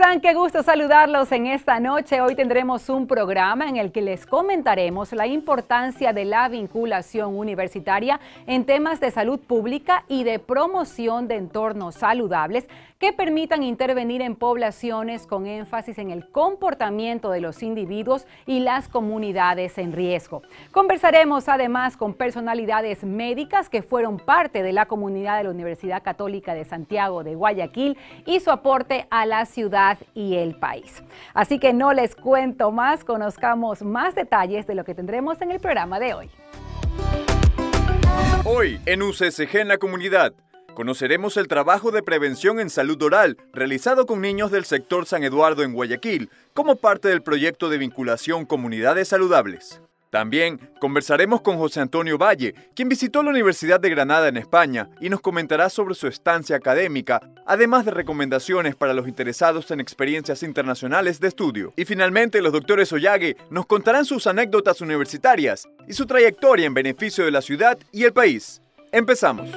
están? Qué gusto saludarlos en esta noche. Hoy tendremos un programa en el que les comentaremos la importancia de la vinculación universitaria en temas de salud pública y de promoción de entornos saludables que permitan intervenir en poblaciones con énfasis en el comportamiento de los individuos y las comunidades en riesgo. Conversaremos además con personalidades médicas que fueron parte de la comunidad de la Universidad Católica de Santiago de Guayaquil y su aporte a la ciudad y el país. Así que no les cuento más, conozcamos más detalles de lo que tendremos en el programa de hoy. Hoy en UCSG en la comunidad. Conoceremos el trabajo de prevención en salud oral realizado con niños del sector San Eduardo en Guayaquil como parte del proyecto de vinculación Comunidades Saludables. También conversaremos con José Antonio Valle, quien visitó la Universidad de Granada en España y nos comentará sobre su estancia académica, además de recomendaciones para los interesados en experiencias internacionales de estudio. Y finalmente, los doctores Ollague nos contarán sus anécdotas universitarias y su trayectoria en beneficio de la ciudad y el país. Empezamos.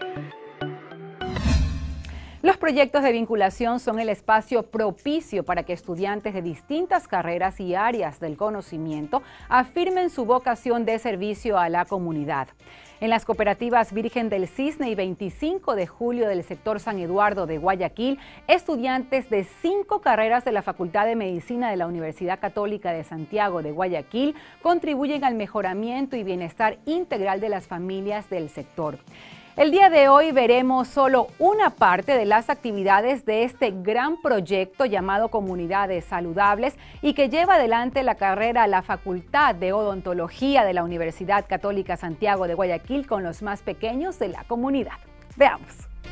Los proyectos de vinculación son el espacio propicio para que estudiantes de distintas carreras y áreas del conocimiento afirmen su vocación de servicio a la comunidad. En las cooperativas Virgen del Cisne y 25 de julio del sector San Eduardo de Guayaquil, estudiantes de 5 carreras de la Facultad de Medicina de la Universidad Católica de Santiago de Guayaquil contribuyen al mejoramiento y bienestar integral de las familias del sector. El día de hoy veremos solo una parte de las actividades de este gran proyecto llamado Comunidades Saludables y que lleva adelante la carrera a la Facultad de Odontología de la Universidad Católica Santiago de Guayaquil con los más pequeños de la comunidad. Veamos.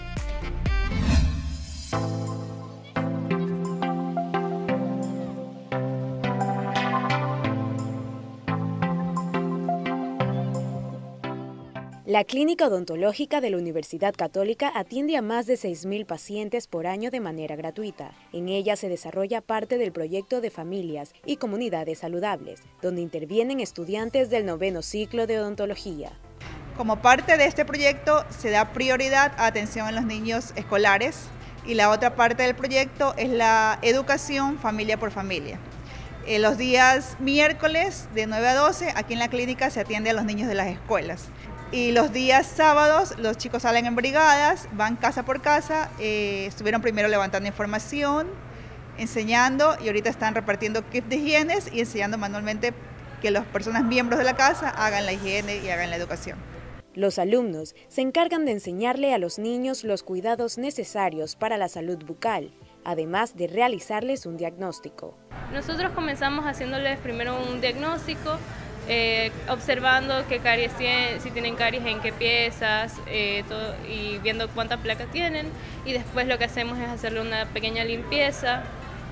La Clínica Odontológica de la Universidad Católica atiende a más de 6.000 pacientes por año de manera gratuita. En ella se desarrolla parte del proyecto de familias y comunidades saludables, donde intervienen estudiantes del 9º ciclo de odontología. Como parte de este proyecto se da prioridad a atención a los niños escolares y la otra parte del proyecto es la educación familia por familia. Los días miércoles de 9 a 12 aquí en la clínica se atiende a los niños de las escuelas. Y los días sábados los chicos salen en brigadas, van casa por casa, estuvieron primero levantando información, enseñando y ahorita están repartiendo kits de higiene y enseñando manualmente que las personas miembros de la casa hagan la higiene y hagan la educación. Los alumnos se encargan de enseñarle a los niños los cuidados necesarios para la salud bucal, además de realizarles un diagnóstico. Nosotros comenzamos haciéndoles primero un diagnóstico, observando qué caries tienen, si tienen caries en qué piezas, y viendo cuántas placas tienen, y después lo que hacemos es hacerle una pequeña limpieza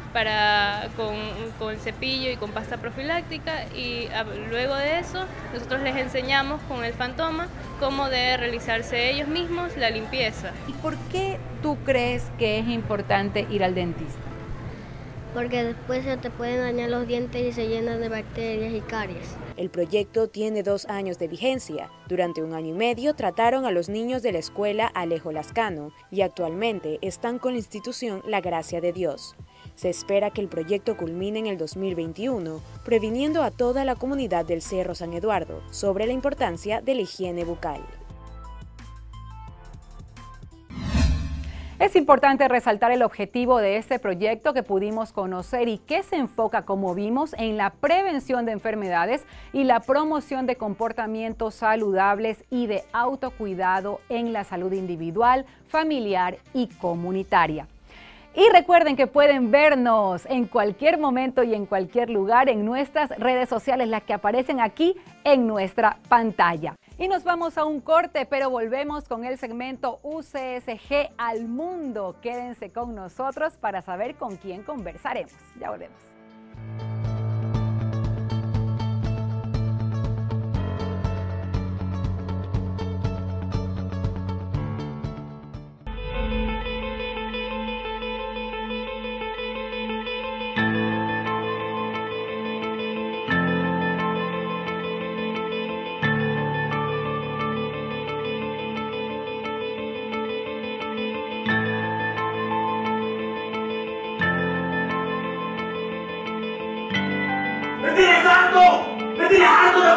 con el cepillo y con pasta profiláctica, y luego de eso nosotros les enseñamos con el Fantoma cómo debe realizarse ellos mismos la limpieza. ¿Y por qué tú crees que es importante ir al dentista? Porque después se te pueden dañar los dientes y se llenan de bacterias y caries. El proyecto tiene 2 años de vigencia. Durante 1 año y medio trataron a los niños de la escuela Alejo Lascano y actualmente están con la institución La Gracia de Dios. Se espera que el proyecto culmine en el 2021, previniendo a toda la comunidad del Cerro San Eduardo sobre la importancia de la higiene bucal. Es importante resaltar el objetivo de este proyecto que pudimos conocer y que se enfoca, como vimos, en la prevención de enfermedades y la promoción de comportamientos saludables y de autocuidado en la salud individual, familiar y comunitaria. Y recuerden que pueden vernos en cualquier momento y en cualquier lugar en nuestras redes sociales, las que aparecen aquí en nuestra pantalla. Y nos vamos a un corte, pero volvemos con el segmento UCSG al mundo. Quédense con nosotros para saber con quién conversaremos. Ya volvemos.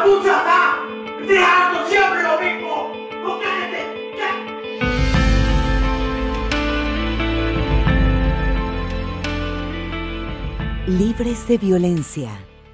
ducha acá! ¡Tirando siempre lo mismo! ¡No cállate! ¡Ya! Libres de violencia.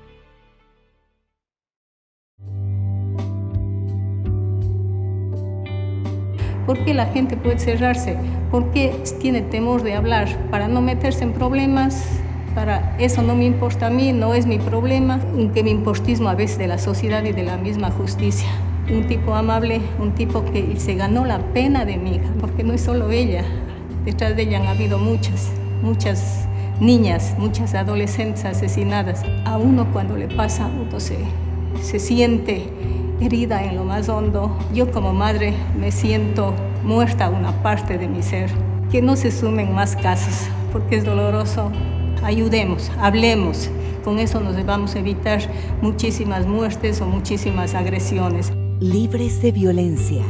¿Por qué la gente puede cerrarse? ¿Por qué tiene temor de hablar? Para no meterse en problemas, para eso no me importa a mí, no es mi problema, que me importismo a veces de la sociedad y de la misma justicia. Un tipo amable, un tipo que se ganó la pena de mi hija, porque no es solo ella, detrás de ella han habido muchas niñas, muchas adolescentes asesinadas. A uno cuando le pasa, uno se siente herida en lo más hondo. Yo como madre me siento muerta una parte de mi ser. Que no se sumen más casos, porque es doloroso. Ayudemos, hablemos. Con eso nos vamos a evitar muchísimas muertes o muchísimas agresiones. Libres de violencia.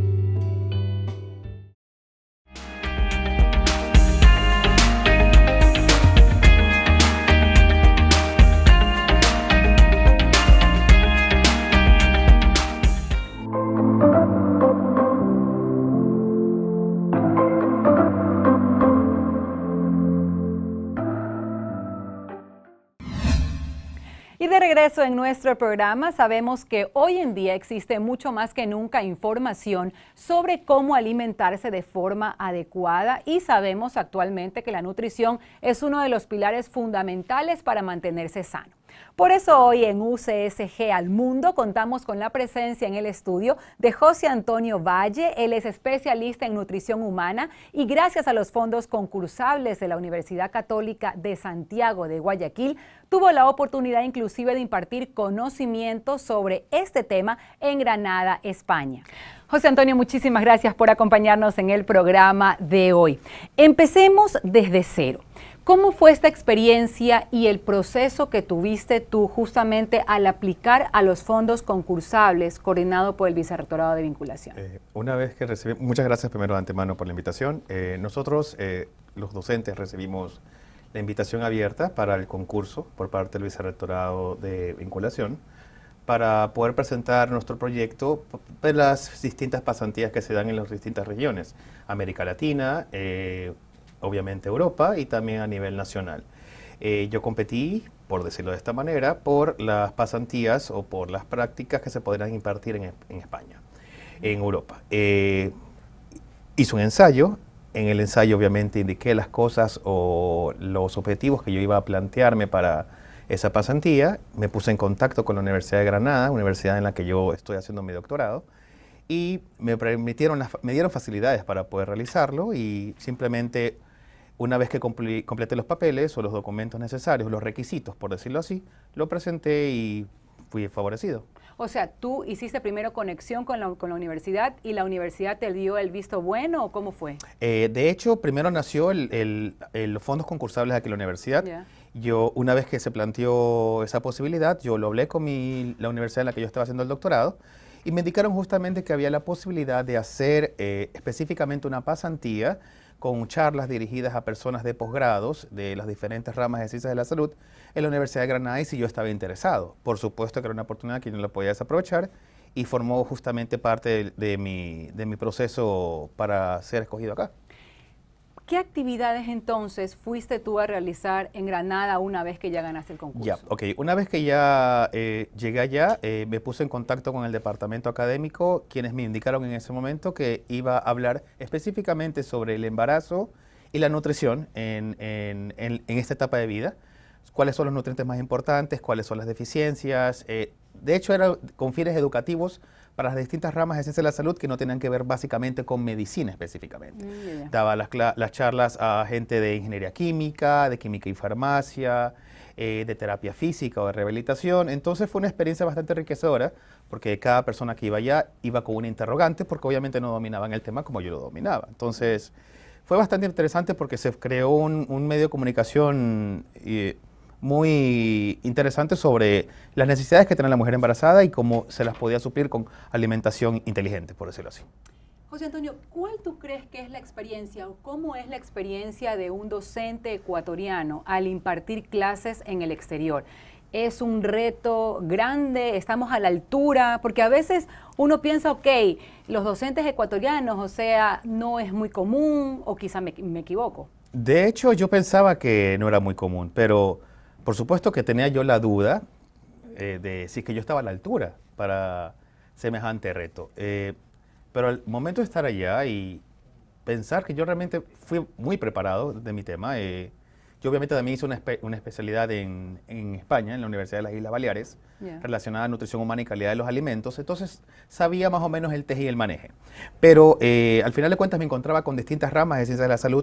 Y de regreso en nuestro programa, sabemos que hoy en día existe mucho más que nunca información sobre cómo alimentarse de forma adecuada y sabemos actualmente que la nutrición es uno de los pilares fundamentales para mantenerse sano. Por eso hoy en UCSG al Mundo contamos con la presencia en el estudio de José Antonio Valle. Él es especialista en nutrición humana y gracias a los fondos concursables de la Universidad Católica de Santiago de Guayaquil, tuvo la oportunidad inclusive de impartir conocimientos sobre este tema en Granada, España. José Antonio, muchísimas gracias por acompañarnos en el programa de hoy. Empecemos desde cero. ¿Cómo fue esta experiencia y el proceso que tuviste tú justamente al aplicar a los fondos concursables coordinado por el Vicerrectorado de Vinculación? Una vez que recibí, muchas gracias primero de antemano por la invitación. Nosotros, los docentes, recibimos la invitación abierta para el concurso por parte del Vicerrectorado de Vinculación para poder presentar nuestro proyecto de las distintas pasantías que se dan en las distintas regiones, América Latina, obviamente Europa y también a nivel nacional. Yo competí, por decirlo de esta manera, por las pasantías o por las prácticas que se podrán impartir en España, en Europa. Hice un ensayo. En el ensayo obviamente indiqué las cosas o los objetivos que yo iba a plantearme para esa pasantía. Me puse en contacto con la Universidad de Granada, universidad en la que yo estoy haciendo mi doctorado, y me dieron facilidades para poder realizarlo y simplemente una vez que completé los papeles o los documentos necesarios, los requisitos, por decirlo así, lo presenté y fui favorecido. O sea, ¿tú hiciste primero conexión con la universidad y la universidad te dio el visto bueno o cómo fue? De hecho, primero nació los fondos concursables aquí en la universidad. Yeah. Yo, una vez que se planteó esa posibilidad, yo lo hablé con la universidad en la que yo estaba haciendo el doctorado y me indicaron justamente que había la posibilidad de hacer específicamente una pasantía con charlas dirigidas a personas de posgrados de las diferentes ramas de ciencias de la salud en la Universidad de Granada y si yo estaba interesado. Por supuesto que era una oportunidad que no la podía desaprovechar y formó justamente parte de mi proceso para ser escogido acá. ¿Qué actividades entonces fuiste tú a realizar en Granada una vez que ya ganaste el concurso? Ya, ok. Una vez que ya llegué allá, me puse en contacto con el departamento académico, quienes me indicaron en ese momento que iba a hablar específicamente sobre el embarazo y la nutrición en esta etapa de vida. Cuáles son los nutrientes más importantes, cuáles son las deficiencias. De hecho, era con fines educativos para las distintas ramas de ciencia de la salud que no tenían que ver básicamente con medicina específicamente. Daba las charlas a gente de ingeniería química, de química y farmacia, de terapia física o de rehabilitación. Entonces fue una experiencia bastante enriquecedora porque cada persona que iba allá iba con una interrogante porque obviamente no dominaban el tema como yo lo dominaba. Entonces fue bastante interesante porque se creó un medio de comunicación muy interesante sobre las necesidades que tiene la mujer embarazada y cómo se las podía suplir con alimentación inteligente, por decirlo así. José Antonio, ¿cuál tú crees que es la experiencia o cómo es la experiencia de un docente ecuatoriano al impartir clases en el exterior? ¿Es un reto grande? ¿Estamos a la altura? Porque a veces uno piensa, ok, los docentes ecuatorianos, o sea, no es muy común, o quizá me equivoco. De hecho, yo pensaba que no era muy común, pero por supuesto que tenía yo la duda de si que yo estaba a la altura para semejante reto. Pero al momento de estar allá y pensar que yo realmente fui muy preparado de mi tema, yo obviamente también hice una especialidad en España, en la Universidad de las Islas Baleares, relacionada a nutrición humana y calidad de los alimentos, entonces sabía más o menos el teje y el maneje. Pero al final de cuentas me encontraba con distintas ramas de ciencias de la salud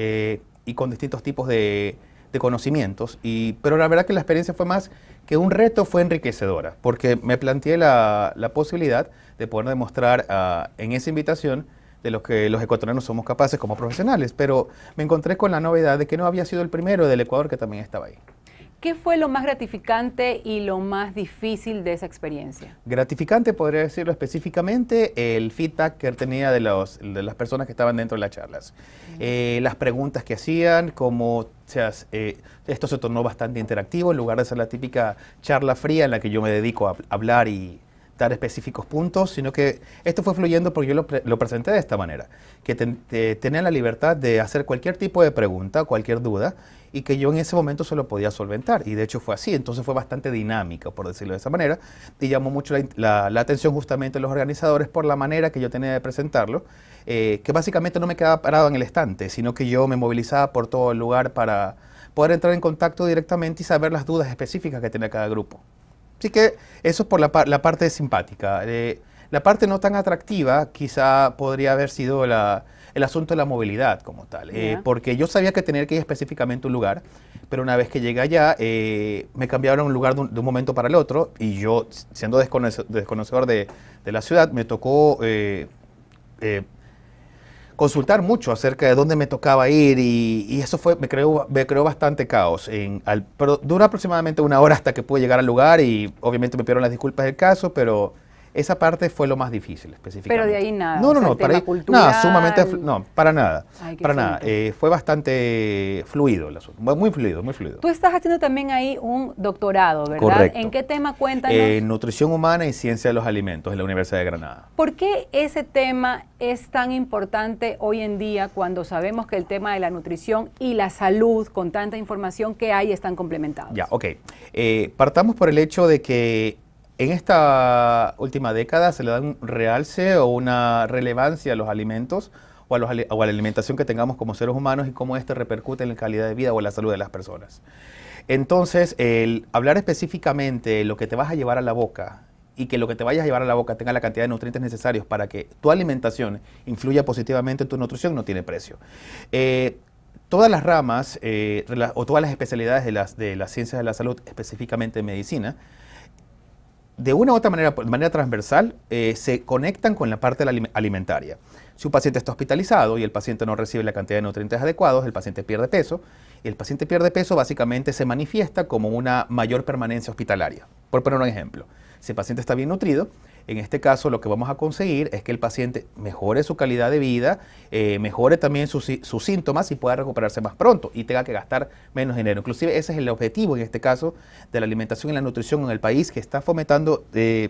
y con distintos tipos de conocimientos, pero la verdad que la experiencia fue más que un reto, fue enriquecedora, porque me planteé la posibilidad de poder demostrar en esa invitación de lo que los ecuatorianos somos capaces como profesionales, pero me encontré con la novedad de que no había sido el primero del Ecuador que también estaba ahí. ¿Qué fue lo más gratificante y lo más difícil de esa experiencia? Gratificante, podría decirlo específicamente, el feedback que tenía de las personas que estaban dentro de las charlas. Las preguntas que hacían, como esto se tornó bastante interactivo, en lugar de ser la típica charla fría en la que yo me dedico a hablar y dar específicos puntos, sino que esto fue fluyendo porque yo lo presenté de esta manera, que tenían la libertad de hacer cualquier tipo de pregunta, cualquier duda, y que yo en ese momento se lo podía solventar, y de hecho fue así, entonces fue bastante dinámica, por decirlo de esa manera, y llamó mucho la atención justamente de los organizadores por la manera que yo tenía de presentarlo, que básicamente no me quedaba parado en el estante, sino que yo me movilizaba por todo el lugar para poder entrar en contacto directamente y saber las dudas específicas que tenía cada grupo. Así que eso es por la parte simpática. La parte no tan atractiva quizá podría haber sido el asunto de la movilidad como tal, porque yo sabía que tenía que ir específicamente a un lugar, pero una vez que llegué allá me cambiaron a un lugar de un momento para el otro, y yo, siendo desconocedor de la ciudad, me tocó consultar mucho acerca de dónde me tocaba ir, y eso me creó bastante caos. Pero duró aproximadamente una hora hasta que pude llegar al lugar, y obviamente me pidieron las disculpas del caso, pero esa parte fue lo más difícil específicamente. Pero de ahí nada. No, para ahí, nada, sumamente, no, para nada. Para nada. Fue bastante fluido el asunto, muy fluido, muy fluido. Tú estás haciendo también ahí un doctorado, ¿verdad? Correcto. ¿En qué tema? Cuéntanos. Nutrición humana y ciencia de los alimentos en la Universidad de Granada. ¿Por qué ese tema es tan importante hoy en día cuando sabemos que el tema de la nutrición y la salud, con tanta información que hay, están complementados? Ya, ok. Partamos por el hecho de que en esta última década se le da un realce o una relevancia a los alimentos o a la alimentación que tengamos como seres humanos y cómo esto repercute en la calidad de vida o en la salud de las personas. Entonces, el hablar específicamente de lo que te vas a llevar a la boca y que lo que te vayas a llevar a la boca tenga la cantidad de nutrientes necesarios para que tu alimentación influya positivamente en tu nutrición no tiene precio. Todas las ramas o todas las especialidades de las ciencias de la salud, específicamente en medicina, de una u otra manera, de manera transversal, se conectan con la parte alimentaria. Si un paciente está hospitalizado y el paciente no recibe la cantidad de nutrientes adecuados, el paciente pierde peso, y el paciente pierde peso básicamente se manifiesta como una mayor permanencia hospitalaria. Por poner un ejemplo, si el paciente está bien nutrido, en este caso lo que vamos a conseguir es que el paciente mejore su calidad de vida, mejore también sus síntomas y pueda recuperarse más pronto y tenga que gastar menos dinero. Inclusive ese es el objetivo en este caso de la alimentación y la nutrición en el país, que está fomentando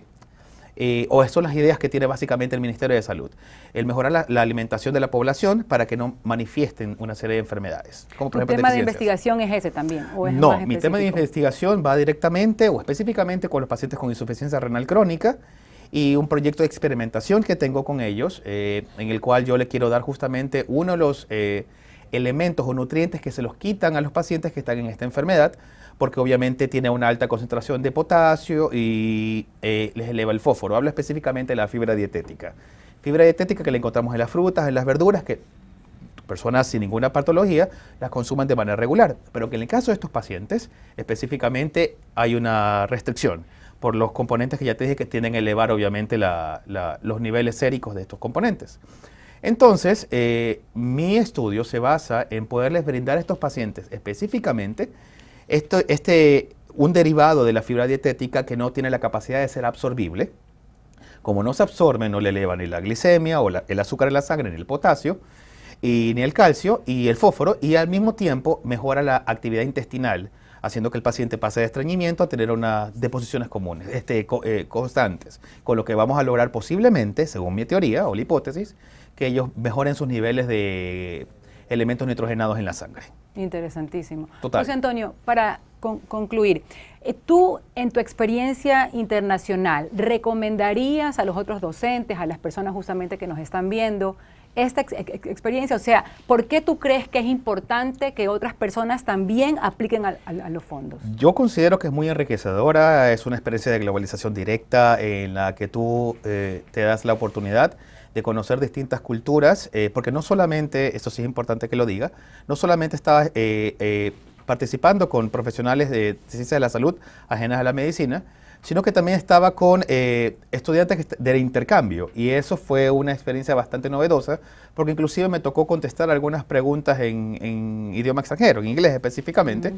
o son las ideas que tiene básicamente el Ministerio de Salud. El mejorar la alimentación de la población para que no manifiesten una serie de enfermedades. Como por ejemplo, ¿Tu tema de investigación es ese también? ¿O es no, mi tema de investigación va directamente o específicamente con los pacientes con insuficiencia renal crónica y un proyecto de experimentación que tengo con ellos, en el cual yo le quiero dar justamente uno de los elementos o nutrientes que se los quitan a los pacientes que están en esta enfermedad, porque obviamente tiene una alta concentración de potasio y les eleva el fósforo. Hablo específicamente de la fibra dietética. Fibra dietética que la encontramos en las frutas, en las verduras, que personas sin ninguna patología las consumen de manera regular, pero que en el caso de estos pacientes específicamente hay una restricción por los componentes que ya te dije que tienden a elevar obviamente los niveles séricos de estos componentes. Entonces, mi estudio se basa en poderles brindar a estos pacientes específicamente un derivado de la fibra dietética que no tiene la capacidad de ser absorbible. Como no se absorbe, no le eleva ni la glicemia o el azúcar en la sangre, ni el potasio, ni el calcio y el fósforo, y al mismo tiempo mejora la actividad intestinal haciendo que el paciente pase de estreñimiento a tener unas deposiciones comunes, constantes, con lo que vamos a lograr posiblemente, según mi teoría o la hipótesis, que ellos mejoren sus niveles de elementos nitrogenados en la sangre. Interesantísimo. Total. José Antonio, para concluir, tú en tu experiencia internacional, ¿recomendarías a los otros docentes, a las personas justamente que nos están viendo, esta experiencia? O sea, ¿por qué tú crees que es importante que otras personas también apliquen a los fondos? Yo considero que es muy enriquecedora, es una experiencia de globalización directa en la que tú te das la oportunidad de conocer distintas culturas, porque no solamente, esto sí es importante que lo diga, no solamente estabas participando con profesionales de ciencias de la salud ajenas a la medicina, sino que también estaba con estudiantes de intercambio, y eso fue una experiencia bastante novedosa, porque inclusive me tocó contestar algunas preguntas en idioma extranjero, en inglés específicamente,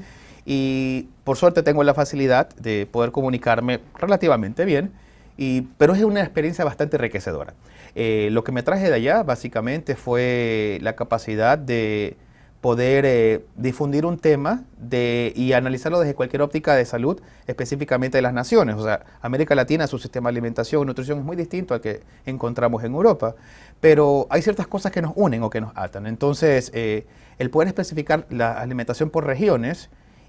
y por suerte tengo la facilidad de poder comunicarme relativamente bien, pero es una experiencia bastante enriquecedora. Lo que me traje de allá básicamente fue la capacidad de poder difundir un tema y analizarlo desde cualquier óptica de salud, específicamente de las naciones. O sea, América Latina, su sistema de alimentación y nutrición es muy distinto al que encontramos en Europa, pero hay ciertas cosas que nos unen o que nos atan. Entonces, el poder especificar la alimentación por regiones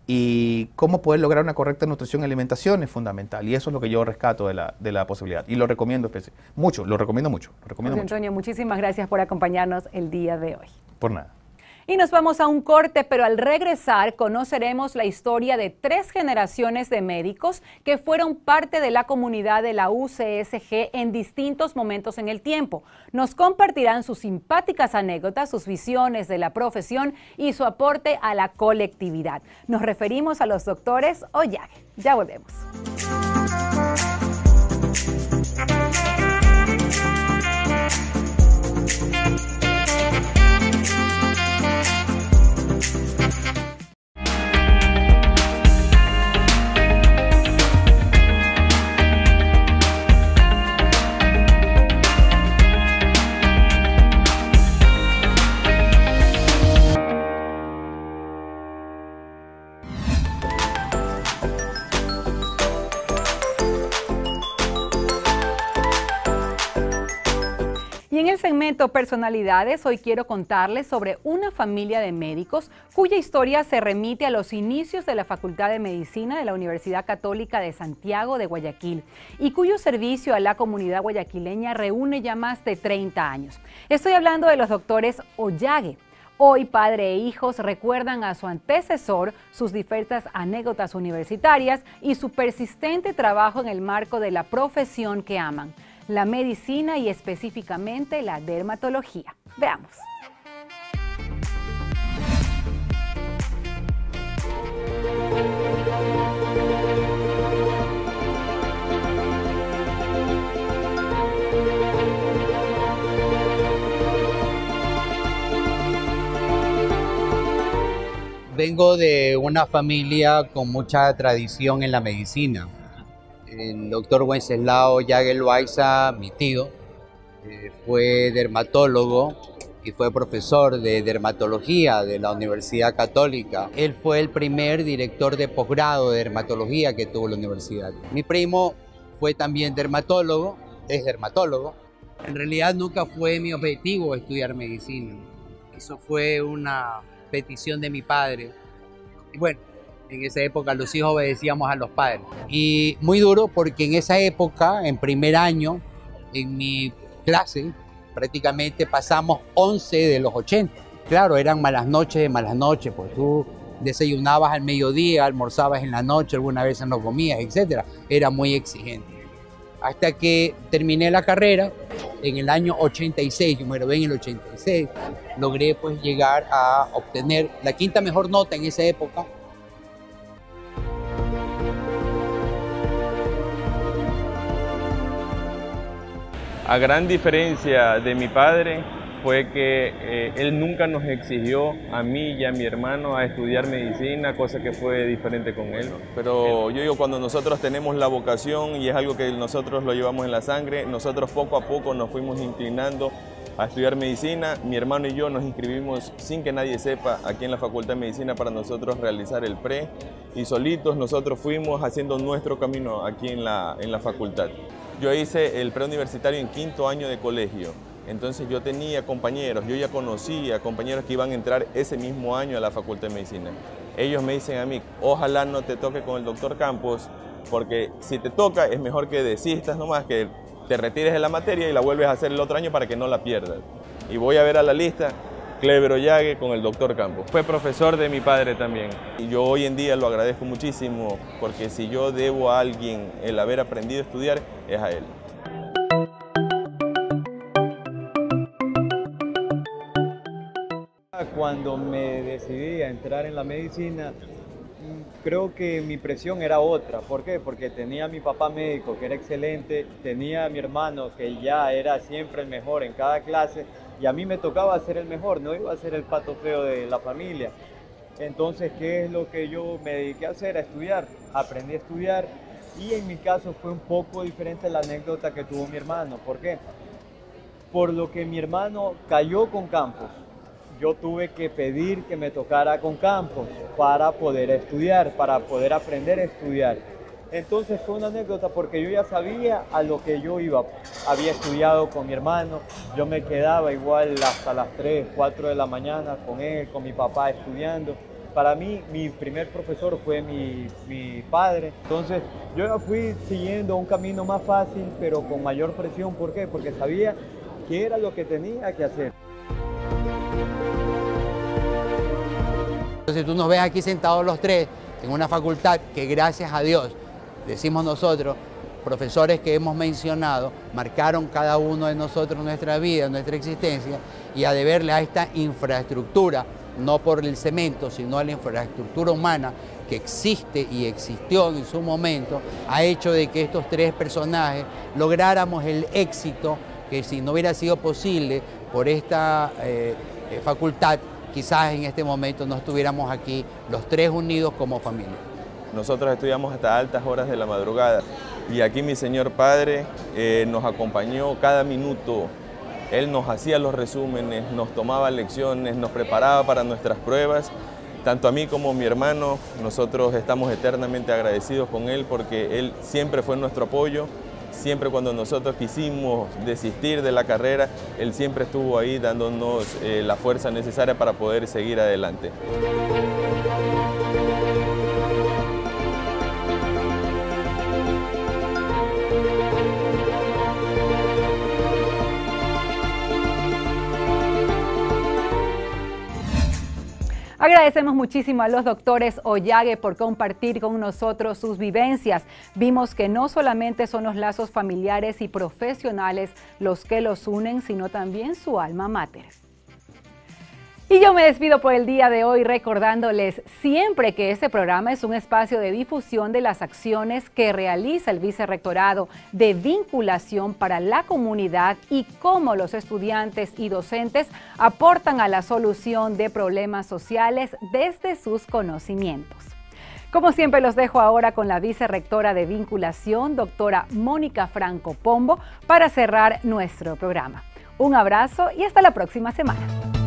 y cómo poder lograr una correcta nutrición y alimentación es fundamental, y eso es lo que yo rescato de la posibilidad, y lo recomiendo mucho, lo recomiendo mucho. José Antonio, muchísimas gracias por acompañarnos el día de hoy. Por nada. Y nos vamos a un corte, pero al regresar conoceremos la historia de 3 generaciones de médicos que fueron parte de la comunidad de la UCSG en distintos momentos en el tiempo. Nos compartirán sus simpáticas anécdotas, sus visiones de la profesión y su aporte a la colectividad. Nos referimos a los doctores Ollague. Ya volvemos. Y en el segmento Personalidades, hoy quiero contarles sobre una familia de médicos cuya historia se remite a los inicios de la Facultad de Medicina de la Universidad Católica de Santiago de Guayaquil y cuyo servicio a la comunidad guayaquileña reúne ya más de 30 años. Estoy hablando de los doctores Ollague. Hoy, padre e hijos recuerdan a su antecesor, sus diversas anécdotas universitarias y su persistente trabajo en el marco de la profesión que aman, la medicina y específicamente la dermatología. Veamos. Vengo de una familia con mucha tradición en la medicina. El doctor Wenceslao Ollague Loaiza, mi tío, fue dermatólogo y fue profesor de dermatología de la Universidad Católica. Él fue el primer director de posgrado de dermatología que tuvo la universidad. Mi primo fue también dermatólogo, es dermatólogo. En realidad nunca fue mi objetivo estudiar medicina. Eso fue una petición de mi padre. Y bueno, en esa época los hijos obedecíamos a los padres. Y muy duro porque en esa época, en primer año, en mi clase, prácticamente pasamos 11 de los 80. Claro, eran malas noches de malas noches, pues tú desayunabas al mediodía, almorzabas en la noche, alguna vez no comías, etc. Era muy exigente. Hasta que terminé la carrera en el año 86, yo me gradué en el 86, logré pues llegar a obtener la 5ª mejor nota en esa época. A gran diferencia de mi padre, fue que él nunca nos exigió a mí y a mi hermano a estudiar medicina, cosa que fue diferente con él. Pero yo digo, cuando nosotros tenemos la vocación y es algo que nosotros lo llevamos en la sangre, nosotros poco a poco nos fuimos inclinando a estudiar medicina. Mi hermano y yo nos inscribimos sin que nadie sepa aquí en la Facultad de Medicina para nosotros realizar el pre, y solitos nosotros fuimos haciendo nuestro camino aquí en la facultad. Yo hice el preuniversitario en 5º año de colegio, entonces yo tenía compañeros, yo ya conocía compañeros que iban a entrar ese mismo año a la Facultad de Medicina. Ellos me dicen a mí, ojalá no te toque con el doctor Campos, porque si te toca es mejor que desistas nomás, que te retires de la materia y la vuelves a hacer el otro año para que no la pierdas. Y voy a ver a la lista, Clever Ollague con el doctor Campos. Fue profesor de mi padre también. Y yo hoy en día lo agradezco muchísimo, porque si yo debo a alguien el haber aprendido a estudiar, es a él. Cuando me decidí a entrar en la medicina, creo que mi presión era otra. ¿Por qué? Porque tenía a mi papá médico, que era excelente, tenía a mi hermano, que ya era siempre el mejor en cada clase, y a mí me tocaba ser el mejor, no iba a ser el pato feo de la familia. Entonces, ¿qué es lo que yo me dediqué a hacer? A estudiar. Aprendí a estudiar, y en mi caso fue un poco diferente la anécdota que tuvo mi hermano. ¿Por qué? Por lo que mi hermano cayó con Campos, yo tuve que pedir que me tocara con Campos para poder estudiar, para poder aprender a estudiar. Entonces fue una anécdota porque yo ya sabía a lo que yo iba. Había estudiado con mi hermano, yo me quedaba igual hasta las 3, 4 de la mañana con él, con mi papá estudiando. Para mí, mi primer profesor fue mi padre. Entonces yo ya fui siguiendo un camino más fácil, pero con mayor presión. ¿Por qué? Porque sabía qué era lo que tenía que hacer. Entonces tú nos ves aquí sentados los tres en una facultad que, gracias a Dios, decimos nosotros, profesores que hemos mencionado, marcaron cada uno de nosotros nuestra vida, nuestra existencia, y a deberle a esta infraestructura, no por el cemento, sino a la infraestructura humana que existe y existió en su momento, ha hecho de que estos tres personajes lográramos el éxito que, si no hubiera sido posible por esta facultad, quizás en este momento no estuviéramos aquí los tres unidos como familia. Nosotros estudiamos hasta altas horas de la madrugada, y aquí mi señor padre nos acompañó cada minuto. Él nos hacía los resúmenes, nos tomaba lecciones, nos preparaba para nuestras pruebas. Tanto a mí como a mi hermano, nosotros estamos eternamente agradecidos con él, porque él siempre fue nuestro apoyo. Siempre cuando nosotros quisimos desistir de la carrera, él siempre estuvo ahí dándonos la fuerza necesaria para poder seguir adelante. Agradecemos muchísimo a los doctores Ollague por compartir con nosotros sus vivencias. Vimos que no solamente son los lazos familiares y profesionales los que los unen, sino también su alma mater. Y yo me despido por el día de hoy recordándoles siempre que este programa es un espacio de difusión de las acciones que realiza el Vicerrectorado de Vinculación para la Comunidad y cómo los estudiantes y docentes aportan a la solución de problemas sociales desde sus conocimientos. Como siempre, los dejo ahora con la Vicerrectora de Vinculación, doctora Mónica Franco Pombo, para cerrar nuestro programa. Un abrazo y hasta la próxima semana.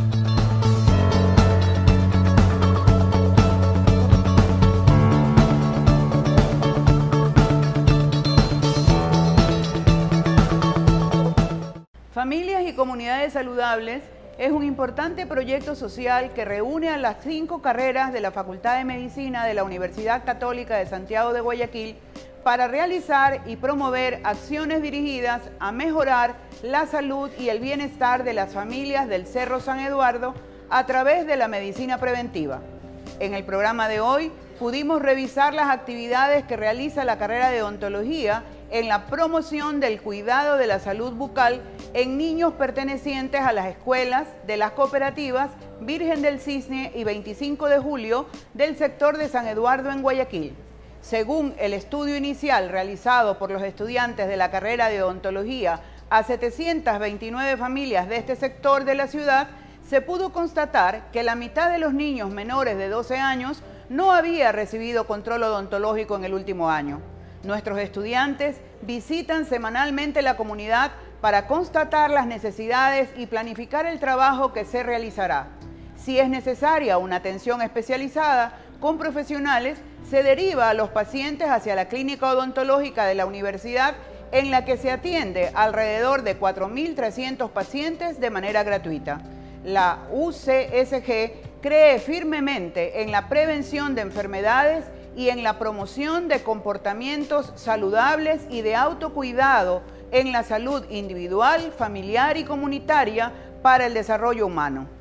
Familias y Comunidades Saludables es un importante proyecto social que reúne a las 5 carreras de la Facultad de Medicina de la Universidad Católica de Santiago de Guayaquil para realizar y promover acciones dirigidas a mejorar la salud y el bienestar de las familias del Cerro San Eduardo a través de la medicina preventiva. En el programa de hoy pudimos revisar las actividades que realiza la carrera de odontología en la promoción del cuidado de la salud bucal en niños pertenecientes a las escuelas de las cooperativas Virgen del Cisne y 25 de Julio del sector de San Eduardo en Guayaquil. Según el estudio inicial realizado por los estudiantes de la carrera de odontología a 729 familias de este sector de la ciudad, se pudo constatar que la mitad de los niños menores de 12 años no había recibido control odontológico en el último año. Nuestros estudiantes visitan semanalmente la comunidad para constatar las necesidades y planificar el trabajo que se realizará. Si es necesaria una atención especializada con profesionales, se deriva a los pacientes hacia la clínica odontológica de la universidad, en la que se atiende alrededor de 4.300 pacientes de manera gratuita. La UCSG cree firmemente en la prevención de enfermedades y en la promoción de comportamientos saludables y de autocuidado en la salud individual, familiar y comunitaria para el desarrollo humano.